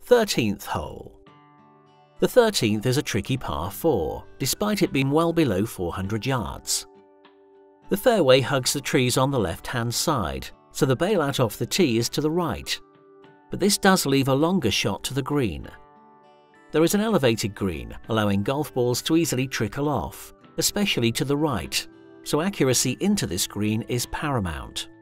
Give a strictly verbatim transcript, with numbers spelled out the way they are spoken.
thirteenth hole. The thirteenth is a tricky par four, despite it being well below four hundred yards. The fairway hugs the trees on the left-hand side, so the bailout off the tee is to the right, but this does leave a longer shot to the green. There is an elevated green, allowing golf balls to easily trickle off, especially to the right, so accuracy into this green is paramount.